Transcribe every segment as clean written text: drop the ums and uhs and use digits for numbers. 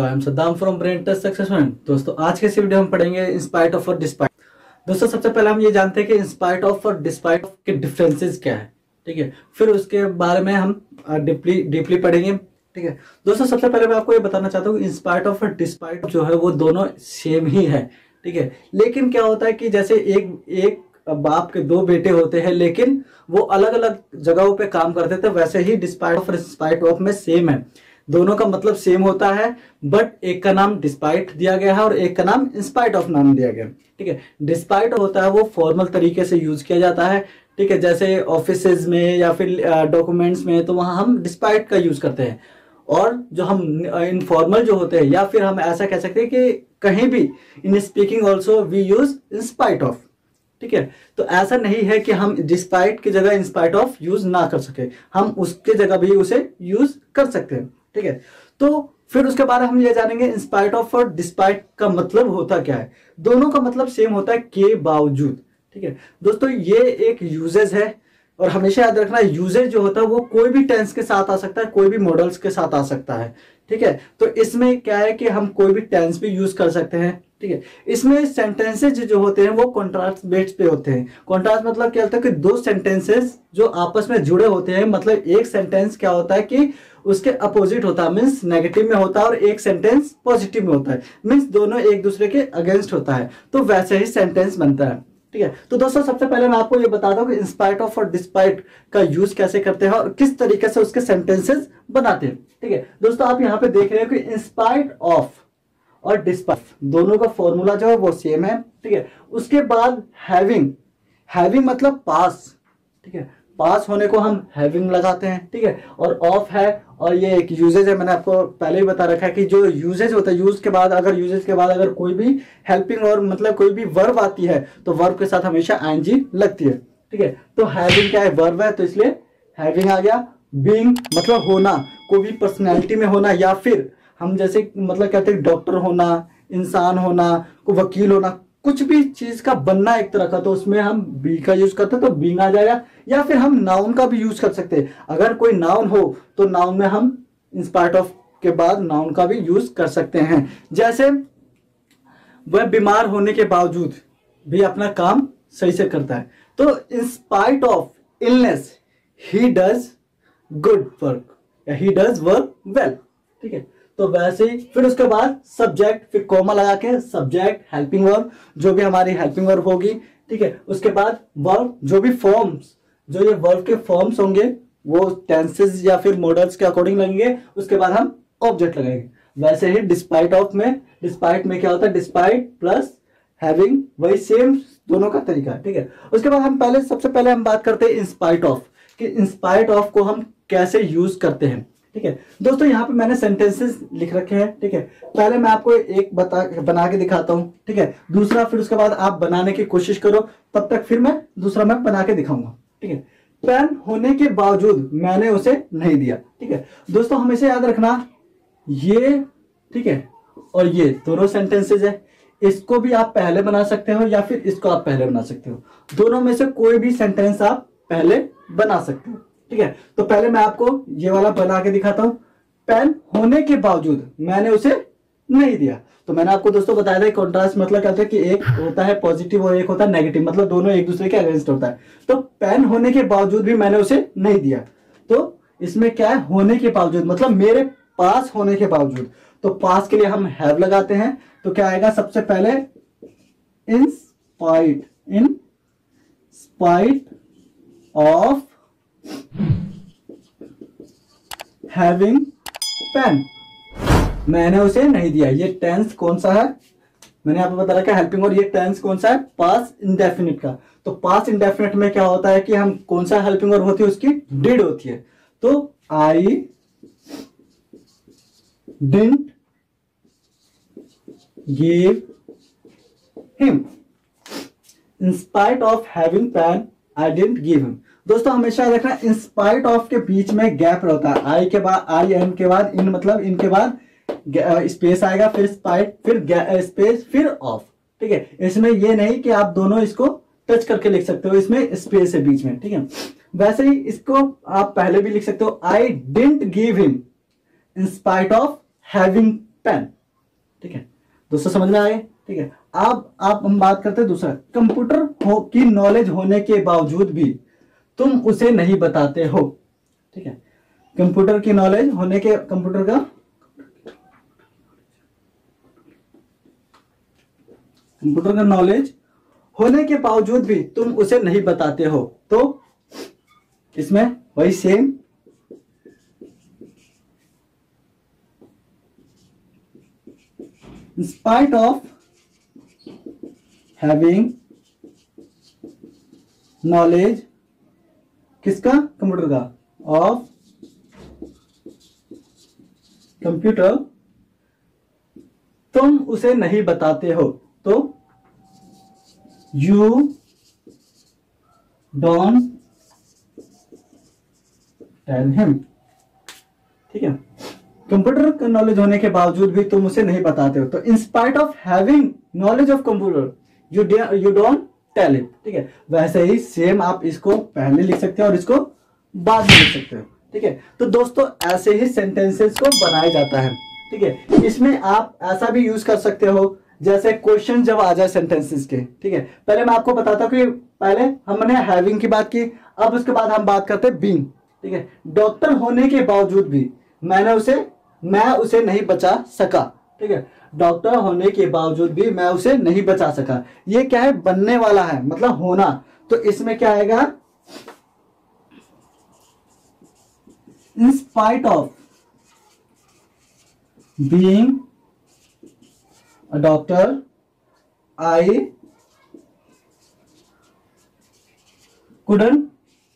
I am Saddam from brain touch success friend. दोस्तों आज के इस वीडियो हम पढ़ेंगे इन स्पाइट ऑफ और डिस्पाइट। दोस्तों सबसे पहले हम ये जानते हैं कि इन स्पाइट ऑफ और डिस्पाइट के डिफरेंसेस क्या है, ठीक है। फिर उसके बारे में हम डीपली पढ़ेंगे, ठीक है। दोस्तों सबसे पहले मैं आपको ये बताना चाहता हूँ इन स्पाइट ऑफ और डिस्पाइट जो है वो दोनों सेम ही है, ठीक है। लेकिन क्या होता है कि जैसे एक बाप के दो बेटे होते हैं लेकिन वो अलग अलग जगहों पे काम करते थे, वैसे ही डिस्पाइट ऑफ और स्पाइट ऑफ में सेम है। दोनों का मतलब सेम होता है, बट एक का नाम डिस्पाइट दिया गया है और एक का नाम इंस्पाइट ऑफ नाम दिया गया है, ठीक है। डिस्पाइट होता है वो फॉर्मल तरीके से यूज किया जाता है, ठीक है। जैसे ऑफिसेज में या फिर डॉक्यूमेंट्स में तो वहां हम डिस्पाइट का यूज करते हैं। और जो हम इनफॉर्मल जो होते हैं या फिर हम ऐसा कह सकते हैं कि कहीं भी in speaking also we use in spite of, ठीक है। तो ऐसा नहीं है कि हम डिस्पाइट की जगह इंस्पाइट ऑफ यूज ना कर सके, हम उसके जगह भी उसे यूज कर सकते हैं, ठीक है। तो फिर उसके बाद हम ये जानेंगे इंस्पाइट ऑफ और डिस्पाइट का मतलब होता क्या है। दोनों का मतलब सेम होता है के बावजूद, ठीक है। दोस्तों ये एक यूजेज है और हमेशा याद रखना यूजेज जो होता है वो कोई भी टेंस के साथ आ सकता है, कोई भी मॉडल्स के साथ आ सकता है, ठीक है। तो इसमें क्या है कि हम कोई भी टेंस भी यूज कर सकते हैं, ठीक है। इसमें सेंटेंसेज जो होते हैं वो कॉन्ट्रास्ट बेस्ड पे होते हैं। कॉन्ट्रास्ट मतलब क्या होता है कि दो सेंटेंसेस जो आपस में जुड़े होते हैं, मतलब एक सेंटेंस क्या होता है कि उसके अपोजिट होता है, मीन्स नेगेटिव में होता है, और एक सेंटेंस पॉजिटिव में होता है, मीन्स दोनों एक दूसरे के अगेंस्ट होता है, तो वैसे ही सेंटेंस बनता है, ठीक है। तो दोस्तों सबसे पहले मैं आपको ये बताता हूँ कि इंस्पाइट ऑफ और डिस्पाइट का यूज कैसे करते हैं और किस तरीके से उसके सेंटेंसेस बनाते हैं, ठीक है। दोस्तों आप यहाँ पे देख रहे हो कि इंस्पाइट ऑफ और डिस्पाइट दोनों का फॉर्मूला जो है वो सेम है, ठीक है। उसके बाद हैविंग मतलब पास, ठीक है। पास होने को हम हैविंग लगाते हैं, ठीक है। और ऑफ है और ये एक यूजेज है, मैंने आपको पहले ही बता रखा है कि जो यूजेज होता है यूजेज के बाद अगर कोई भी हेल्पिंग और मतलब कोई भी वर्ब आती है तो वर्ब के साथ हमेशा आईएनजी लगती है, ठीक है। तो हैविंग क्या है, वर्ब है, तो इसलिए हैविंग आ गया। बीइंग मतलब होना, कोई भी पर्सनैलिटी में होना, या फिर हम जैसे मतलब कहते हैं डॉक्टर होना, इंसान होना, वकील होना, कुछ भी चीज का बनना एक तरह का, तो उसमें हम बी का यूज करते हैं तो बीइंग आ जाएगा। या फिर हम नाउन का भी यूज कर सकते हैं, अगर कोई नाउन हो तो नाउन में हम इंस्पाइट ऑफ के बाद नाउन का भी यूज कर सकते हैं। जैसे वह बीमार होने के बावजूद भी अपना काम सही से करता है, तो in spite of illness he does good work या ही डज वर्क वेल, ठीक है। तो वैसे ही फिर उसके बाद सब्जेक्ट, फिर कॉमा लगा के सब्जेक्ट, हेल्पिंग वर्ब जो भी हमारी हेल्पिंग वर्ब होगी, ठीक है। उसके बाद वर्ब, जो भी फॉर्म्स, जो ये वर्ब के फॉर्म्स होंगे वो टेंसेस या फिर मॉडल्स के अकॉर्डिंग लगेंगे। उसके बाद हम ऑब्जेक्ट लगाएंगे। वैसे ही डिस्पाइट में क्या होता है, डिस्पाइट प्लस हैविंग, वही सेम दोनों का तरीका है, ठीक है। उसके बाद सबसे पहले हम बात करते हैं इंस्पाइट ऑफ, कि इंस्पाइट ऑफ को हम कैसे यूज करते हैं, ठीक है। दोस्तों यहाँ पे मैंने सेंटेंसेस लिख रखे हैं, ठीक है। पहले मैं आपको एक बना के दिखाता हूँ, ठीक है। दूसरा फिर उसके बाद आप बनाने की कोशिश करो, तब तक फिर मैं दूसरा मैं बना के दिखाऊंगा, ठीक है। पेन होने के बावजूद मैंने उसे नहीं दिया, ठीक है। दोस्तों हमेशा याद रखना ये, ठीक है, और ये दोनों सेंटेंसेज है। इसको भी आप पहले बना सकते हो या फिर इसको आप पहले बना सकते हो, दोनों में से कोई भी सेंटेंस आप पहले बना सकते हो, ठीक है। तो पहले मैं आपको ये वाला बना के दिखाता हूं। पेन होने के बावजूद मैंने उसे नहीं दिया, तो मैंने आपको दोस्तों बताया था कॉन्ट्रास्ट मतलब क्या होता है कि एक होता है पॉजिटिव और एक होता है नेगेटिव, मतलब दोनों एक दूसरे के अगेंस्ट होता है। तो पेन होने के बावजूद भी मैंने उसे नहीं दिया, तो इसमें क्या है, होने के बावजूद मतलब मेरे पास होने के बावजूद, तो पास के लिए हम हैव लगाते हैं। तो क्या आएगा, सबसे पहले in spite of having pain, मैंने उसे नहीं दिया। ये टेंस कौन सा है, मैंने आपको बता रखा है हेल्पिंग, और ये टेंस कौन सा है, पास इंडेफिनिट का। तो पास इंडेफिनिट में क्या होता है कि हम कौन सा हेल्पिंग वर्ब होती है, उसकी डिड होती है। तो I didn't give him, in spite of having pain I didn't give him. दोस्तों हमेशा देखना इंस्पाइट ऑफ के बीच में गैप रहता है, आई के बाद आई एन के बाद इन, मतलब इनके बाद स्पेस आएगा, फिर स्पाइट, फिर स्पेस, फिर ऑफ, ठीक है। इसमें ये नहीं कि आप दोनों इसको टच करके लिख सकते हो, इसमें स्पेस है बीच में, ठीक है। वैसे ही इसको आप पहले भी लिख सकते हो, I didn't give him in spite of having pain. ठीक है दोस्तों, समझ में आए? ठीक है, अब आप हम बात करते हैं दूसरा, कंप्यूटर की नॉलेज होने के बावजूद भी तुम उसे नहीं बताते हो। ठीक है, कंप्यूटर की नॉलेज होने के कंप्यूटर का नॉलेज होने के बावजूद भी तुम उसे नहीं बताते हो, तो इसमें वही same, in spite of having knowledge, किसका? कंप्यूटर का, ऑफ कंप्यूटर, तुम उसे नहीं बताते हो, तो यू डोंट टेल हिम। ठीक है, कंप्यूटर का नॉलेज होने के बावजूद भी तुम उसे नहीं बताते हो, तो in spite of having knowledge of computer you don't tell it. ठीक है, वैसे ही सेम आप इसको पहले लिख सकते हो और इसको बाद में लिख सकते हो। ठीक है, तो दोस्तों ऐसे ही सेंटेंसेस को बनाया जाता है। ठीक है, इसमें आप ऐसा भी यूज कर सकते हो जैसे क्वेश्चन जब आ जाए सेंटेंसेस के। ठीक है, पहले मैं आपको बताता हूं कि पहले हमने हैविंग की बात की, अब उसके बाद हम बात करते हैं बीइंग। ठीक है, डॉक्टर होने के बावजूद भी मैं उसे नहीं बचा सका। ठीक है, डॉक्टर होने के बावजूद भी मैं उसे नहीं बचा सका, ये क्या है? बनने वाला है, मतलब होना। तो इसमें क्या आएगा? In spite of being a doctor I couldn't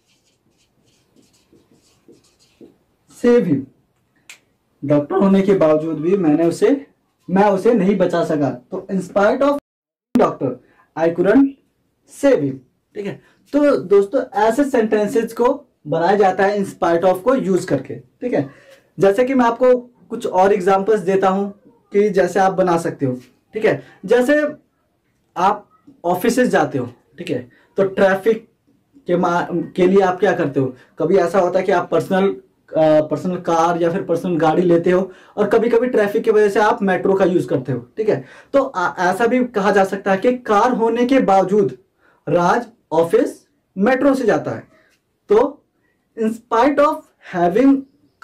save him. Doctor होने के बावजूद भी मैं उसे नहीं बचा सका, तो in spite of doctor I couldn't save him. ठीक है, तो दोस्तों ऐसे सेंटेंसेस को बनाया जाता है इन स्पाइट ऑफ को यूज करके। ठीक है, जैसे कि मैं आपको कुछ और एग्जांपल्स देता हूं कि जैसे आप बना सकते हो। ठीक है, जैसे आप ऑफिस जाते हो, ठीक है, तो ट्रैफिक के लिए आप क्या करते हो? कभी ऐसा होता है कि आप पर्सनल कार या फिर पर्सनल गाड़ी लेते हो, और कभी कभी ट्रैफिक की वजह से आप मेट्रो का यूज करते हो। ठीक है, तो ऐसा भी कहा जा सकता है कि कार होने के बावजूद राज ऑफिस मेट्रो से जाता है, तो in spite of having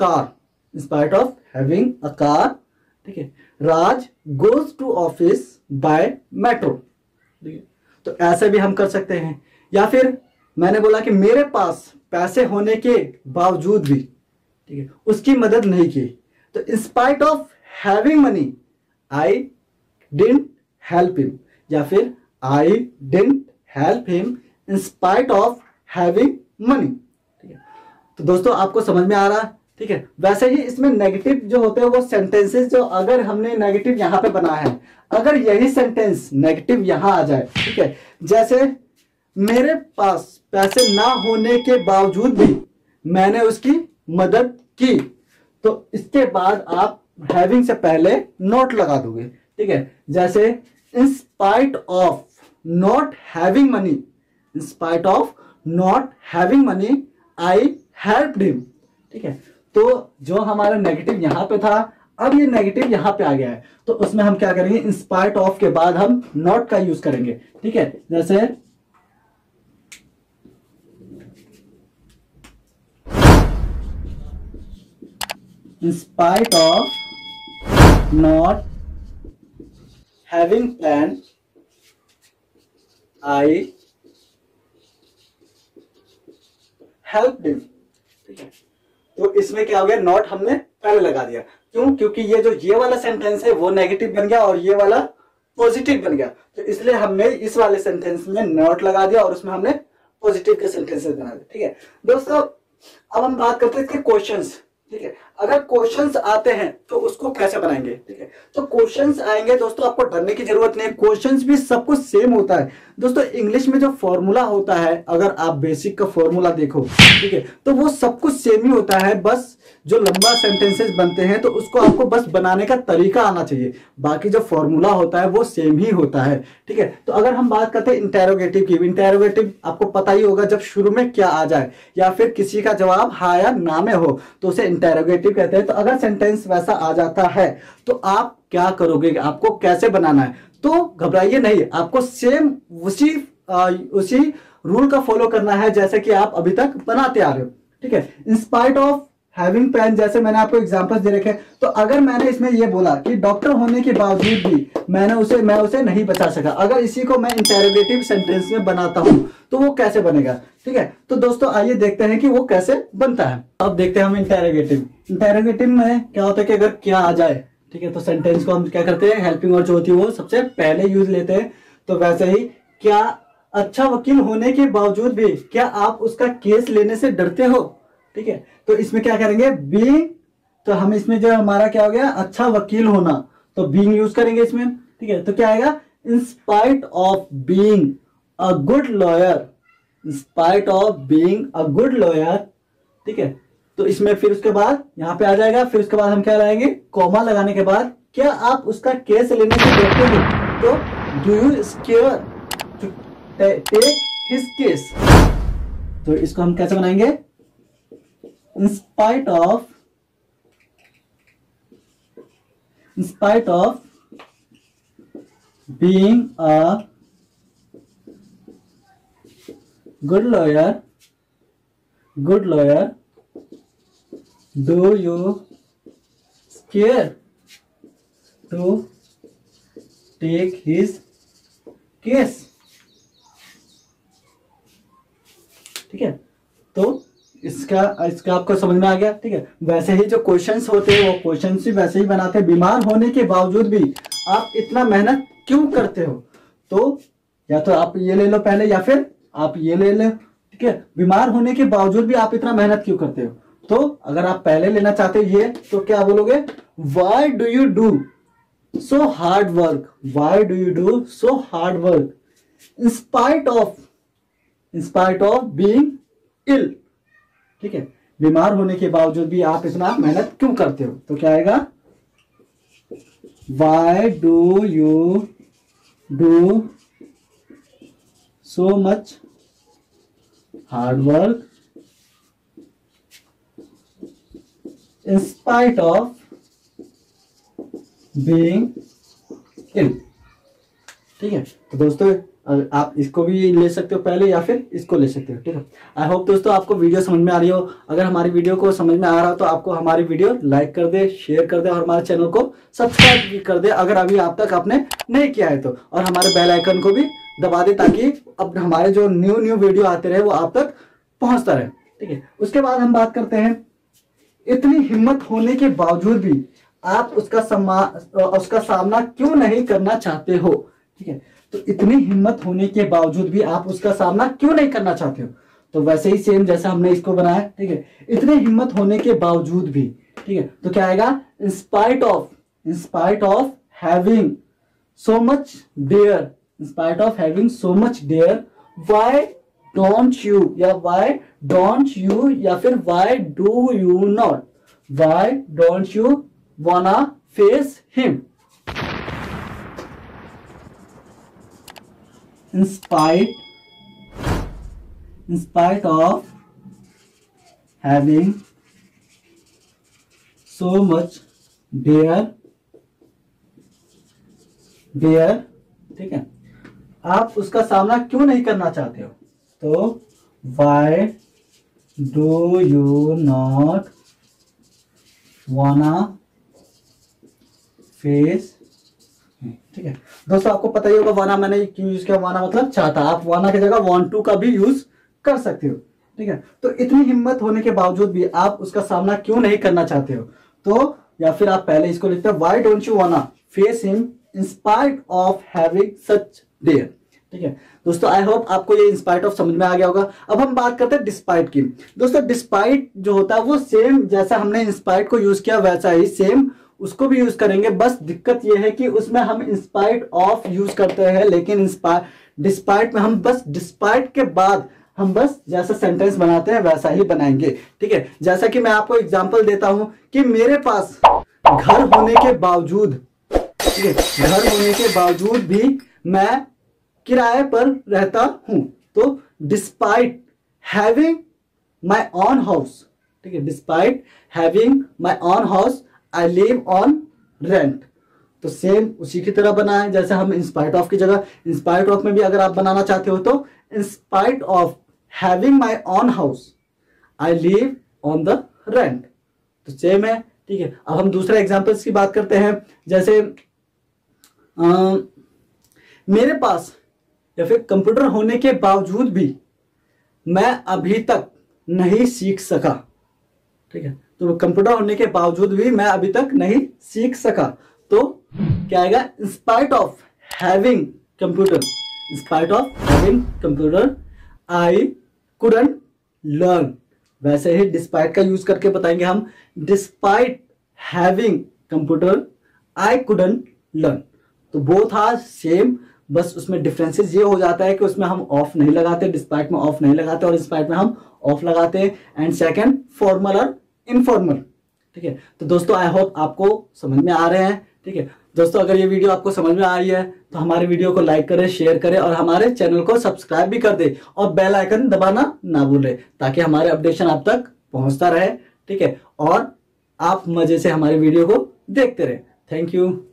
a car, ठीक है, Raj goes to office by metro. ठीक है, तो ऐसे भी हम कर सकते हैं। या फिर मैंने बोला कि मेरे पास पैसे होने के बावजूद भी, ठीक है, उसकी मदद नहीं की, तो in spite of having money I didn't help him, या फिर I didn't help him in spite of having money. ठीक है, तो दोस्तों आपको समझ में आ रहा है? ठीक है, वैसे ही इसमें नेगेटिव जो होते हैं वो सेंटेंसेस, जो अगर हमने नेगेटिव यहां पे बना है, अगर यही सेंटेंस नेगेटिव यहां आ जाए, ठीक है, जैसे मेरे पास पैसे ना होने के बावजूद भी मैंने उसकी मदद की, तो इसके बाद आप हैविंग से पहले नॉट लगा दोगे। ठीक है, जैसे in spite of not having money I helped him. ठीक है, तो जो हमारा नेगेटिव यहां पे था, अब ये नेगेटिव यहां पे आ गया है, तो उसमें हम क्या करेंगे? इन स्पाइट ऑफ के बाद हम नॉट का यूज करेंगे। ठीक है, जैसे in spite of not having planned, I helped him। ठीक है, तो इसमें क्या हो गया? नॉट हमने पहले लगा दिया, क्यों? क्योंकि ये वाला सेंटेंस है वो नेगेटिव बन गया और ये वाला पॉजिटिव बन गया, तो इसलिए हमने इस वाले सेंटेंस में नॉट लगा दिया और उसमें हमने पॉजिटिव के सेंटेंसेस बना दिए। ठीक है दोस्तों, अब हम बात करते हैं इसके क्वेश्चंस। ठीक है, अगर क्वेश्चंस आते हैं तो उसको कैसे बनाएंगे? ठीक है, तो क्वेश्चंस आएंगे दोस्तों, आपको डरने की जरूरत नहीं है, क्वेश्चंस भी सब कुछ सेम होता है। दोस्तों इंग्लिश में जो फॉर्मूला होता है, अगर आप बेसिक का फॉर्मूला देखो, ठीक है, तो वो सब कुछ सेम ही होता है, बस जो लंबा सेंटेंसेस बनते हैं तो उसको आपको बस बनाने का तरीका आना चाहिए, बाकी जो फॉर्मूला होता है वो सेम ही होता है। ठीक है, तो अगर हम बात करते हैं इंटेरोगेटिव की, इंटेरोगेटिव आपको पता ही होगा, जब शुरू में क्या आ जाए या फिर किसी का जवाब हाँ या ना में हो तो उसे इंटेरोगेटिव इंटेरोगेटिव कहते हैं। तो अगर सेंटेंस वैसा आ जाता है तो आप क्या करोगे, आपको कैसे बनाना है? तो घबराइए नहीं, आपको सेम उसी रूल का फॉलो करना है जैसे कि आप अभी तक बनाते आ रहे हो, ठीक है। In spite of having pain, जैसे मैंने आपको एग्जांपल्स दे रखे, तो अगर मैंने इसमें ये बोला कि डॉक्टर होने के बावजूद भी मैं उसे नहीं बचा सका, अगर इसी को मैं इंटेरोगेटिव सेंटेंस में बनाता हूं तो वो कैसे बनेगा, ठीक है। तो दोस्तों आइए देखते हैं कि वो कैसे बनता है। अब देखते हैं हम इंटेरोगेटिव में क्या होता है कि अगर क्या आ जाए, ठीक है, तो सेंटेंस को हम क्या करते हैं, हेल्पिंग वर्ड जो होती है वो सबसे पहले यूज लेते हैं। तो वैसे ही, क्या अच्छा वकील होने के बावजूद भी क्या आप उसका केस लेने से डरते हो, ठीक है। तो इसमें क्या करेंगे, बीइंग, तो हम इसमें जो हमारा क्या हो गया, अच्छा वकील होना, तो बीइंग यूज करेंगे इसमें, ठीक है। तो क्या आएगा, in spite of being a good lawyer, in spite of being a good lawyer, ठीक है। तो इसमें फिर उसके बाद यहाँ पे आ जाएगा, फिर उसके बाद हम क्या लगाएंगे, कॉमा लगाने के बाद, क्या आप उसका केस लेने से डरते हो, तो do you scare to take his case. तो इसको हम कैसे बनाएंगे, in spite of being a good lawyer, do you scare to take his case, ठीक है। तो इसका आपको समझ में आ गया, ठीक है। वैसे ही जो क्वेश्चंस होते हैं वो क्वेश्चंस भी वैसे ही बनाते हैं। बीमार होने के बावजूद भी आप इतना मेहनत क्यों करते हो, तो या तो आप ये ले लो पहले या फिर आप ये ले लो, ठीक है। बीमार होने के बावजूद भी आप इतना मेहनत क्यों करते हो, तो अगर आप पहले लेना चाहते हो ये, तो क्या बोलोगे, why do you do so hard work, why do you do so hard work in spite of being ill, ठीक है। बीमार होने के बावजूद भी आप इतना मेहनत क्यों करते हो, तो क्या आएगा, why do you do so much hard work in spite of being ill, ठीक है। तो दोस्तों आप इसको भी ले सकते हो पहले या फिर इसको ले सकते हो, ठीक है। आई होप दोस्तों आपको वीडियो समझ में आ रही हो। अगर हमारी वीडियो को समझ में आ रहा हो तो आपको हमारी वीडियो लाइक कर दे, शेयर कर दे और हमारे चैनल को सब्सक्राइब भी कर दे अगर अभी आप तक आपने नहीं किया है तो, और हमारे बेल आइकन को भी दबा दे ताकि अब हमारे जो न्यू वीडियो आते रहे वो आप तक पहुंचता रहे, ठीक है। उसके बाद हम बात करते हैं, इतनी हिम्मत होने के बावजूद भी आप उसका सामना क्यों नहीं करना चाहते हो, ठीक है। तो इतनी हिम्मत होने के बावजूद भी आप उसका सामना क्यों नहीं करना चाहते हो, तो वैसे ही सेम जैसा हमने इसको बनाया, ठीक है। इतनी हिम्मत होने के बावजूद भी, ठीक है, तो क्या आएगा, in spite of having so much dare, in spite of having so much dare, why don't you, या व्हाई डोंट यू, या फिर why do you not, why don't you wanna face him, in spite of having so much dare, ठीक है। आप उसका सामना क्यों नहीं करना चाहते हो, तो why do you not wanna face, ठीक है। दोस्तों आपको पता ही होगा वाना मैंने क्यों यूज किया, वाना मतलब चाहता, आप वाना की जगह वांट टू का भी यूज कर सकते हो, ठीक है। तो इतनी हिम्मत होने के बावजूद भी आप उसका सामना क्यों नहीं करना चाहते हो, तो या फिर आप पहले इसको लिखते हैं, why don't you wanna face him in spite of having such dare, ठीक है। दोस्तों आई होप आपको ये इंस्पाइट ऑफ समझ में आ गया होगा। अब हम बात करते हैं डिस्पाइट की। दोस्तों डिस्पाइट जो होता है वो सेम जैसा हमने इंस्पाइट को यूज किया वैसा ही सेम उसको भी यूज करेंगे, बस दिक्कत ये है कि उसमें हम इंस्पाइट ऑफ यूज करते हैं, लेकिन डिस्पाइट में हम बस डिस्पाइट के बाद हम बस जैसा सेंटेंस बनाते हैं वैसा ही बनाएंगे, ठीक है। जैसा कि मैं आपको एग्जांपल देता हूं कि मेरे पास घर होने के बावजूद, ठीक है, घर होने के बावजूद भी मैं किराए पर रहता हूं, तो despite having my own house, ठीक है, despite having my own house I live on rent. तो सेम उसी की तरह बना है, जैसे हम इंस्पाइट ऑफ की जगह इंस्पाइट ऑफ में भी अगर आप बनाना चाहते हो तो in spite of having my own house I live on the rent, तो सेम है। ठीक है, अब हम दूसरे एग्जांपल्स की बात करते हैं, जैसे मेरे पास या फिर कंप्यूटर होने के बावजूद भी मैं अभी तक नहीं सीख सका। ठीक है, तो कंप्यूटर होने के बावजूद भी मैं अभी तक नहीं सीख सका, तो क्या आएगा, in spite of having computer, in spite of having computer I couldn't learn. वैसे ही डिस्पाइट का यूज करके बताएंगे हम, despite having computer I couldn't learn. तो बोथ आर सेम, बस उसमें डिफरेंसेस ये हो जाता है कि उसमें हम ऑफ नहीं लगाते, डिस्पाइट में ऑफ नहीं लगाते और इंस्पाइट में हम ऑफ लगाते हैं। एंड सेकंड फॉर्मल और इनफॉर्मल। ठीक है, तो दोस्तों आई होप आपको समझ में आ रहे हैं। ठीक है दोस्तों, अगर ये वीडियो आपको समझ में आई है तो हमारे वीडियो को लाइक करें, शेयर करें और हमारे चैनल को सब्सक्राइब भी कर दे और बेल आइकन दबाना ना भूलें, ताकि हमारे अपडेशन आप तक पहुंचता रहे। ठीक है, और आप मजे से हमारे वीडियो को देखते रहे। Thank you.